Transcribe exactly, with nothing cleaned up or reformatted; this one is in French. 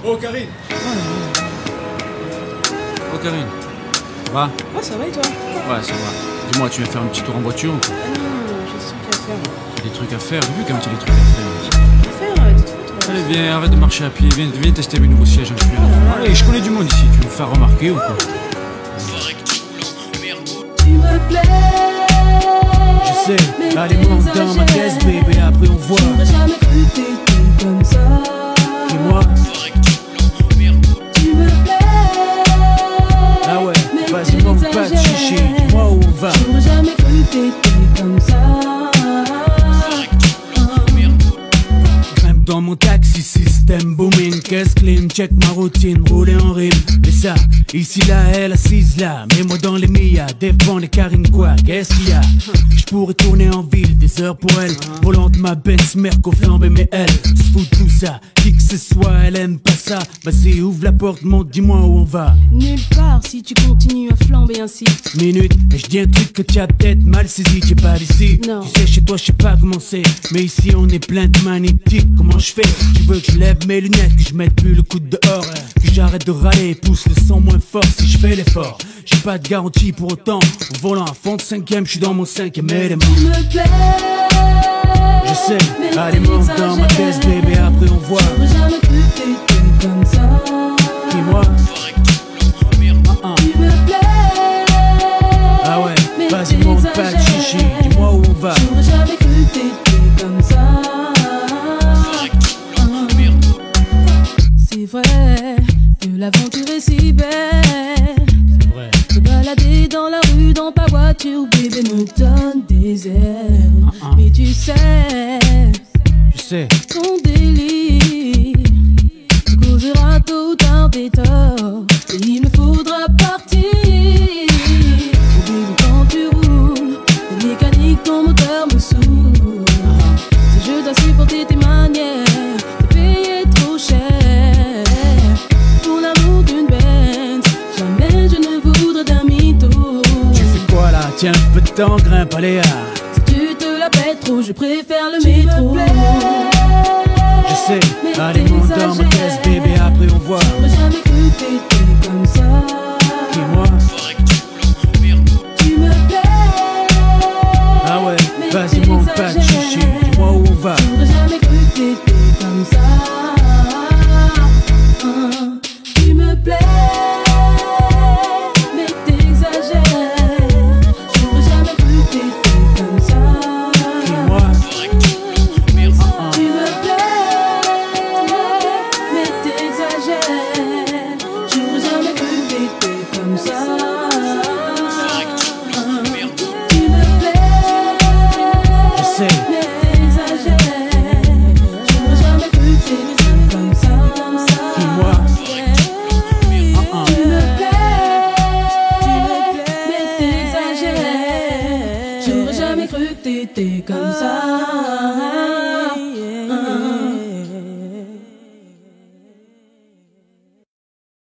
Oh Karine. Oh Karine, ça va? Oh, ça va et toi? Ouais, ça va. Dis-moi, tu viens faire un petit tour en voiture ou quoi? Ah non, non, non, j'ai des trucs à faire. J'ai des trucs à faire, j'ai vu quand même qu'il y a des trucs à faire. À faire, euh, dites-toi, toi. Allez, viens, arrête de marcher à pied, viens, viens tester mes nouveaux sièges inclus. Oh là là. Allez, je connais du monde ici, tu veux me faire remarquer ou quoi? Tu me plais. Je sais, allez monte dans ma caisse bébé, après on voit. J'aurais jamais cru que t'étais comme ça. Et moi, Tu me plais. ah ouais, Mais vas-y manque pas de chichi, dis-moi où on va. J'aurais jamais cru que t'étais comme ça. Grimpe dans mon taxi, système booming, caisse clean, check ma routine, rouler en rime. Et ça, ici là, elle assise là, mets-moi dans les Mia, dépend des Karine quoi, qu'est-ce qu'il y a? J'pourrais tourner en ville, des heures pour elle, volante ma Benz, Merco flambé, mais elle se fout de tout ça, qui que ce soit, elle aime pas ça. Vas-y, ouvre la porte, monte, dis-moi où on va. Nulle part si tu continues à flamber ainsi. Minute, et je dis un truc que tu as peut-être mal saisi, t'es pas d'ici. Non. Tu sais, chez toi, je sais pas comment c'est, mais ici on est plein de magnétiques. Comment je fais? Tu veux que je lève mes lunettes, que je mette plus le coude dehors, que j'arrête de râler, pousse le sang moins fort si je fais l'effort. J'ai pas de garantie pour autant, au volant à fond de cinquième, je suis dans mon cinquième élément. Tu me plais. Je sais, Mais allez monte dans ma caisse bébé, après on voit. J'aurais jamais cru que t'étais comme ça. Dis-moi, ah, ah. Tu me plais. Ah ouais, Mais vas-y monte pas de chichi, dis-moi où on va. J'aurais jamais cru que t'étais comme ça. C'est vrai que l'aventure est si belle. Ouais. Se balader dans la rue dans ta voiture, bébé, me donne des ailes. Ah, ah. Mais tu sais, Je sais, ton délire te causera tôt ou tard des torts. Et il me faudra partir. Oh bébé, quand tu roules, les mécaniques, ton moteur me saoule. Si je dois supporter tes manières, te payer trop cher pour l'amour d'une Benz, jamais je ne voudrais d'un mytho. tu fais quoi là? Tiens un peu de temps, grimpe, allez ah. Si tu te la pètes trop, je préfère le métro. Je sais, allez monte dans ma caisse bébé, après on voit. J'aurais jamais cru que t'étais comme ça. Dis-moi, Tu me plais. ah ouais, Mais vas-y monte pas de chichi, dis-moi où on va. J'aurais jamais cru que t'étais comme ça. Hein, Tu me plais. Mais t'exagères. J'aurais jamais cru que t'étais comme ça. Dis-moi, ah, ah. Tu me plais. Mais t'exagères. J'aurais jamais cru que t'étais comme ça. Tu me plais. Je sais, Mais t'exagères. J'aurais jamais cru que t'étais comme ça. dis-moi, ah, ah. Tu me plais. Mais t'exagères. J'aurais jamais cru que t'étais comme ça.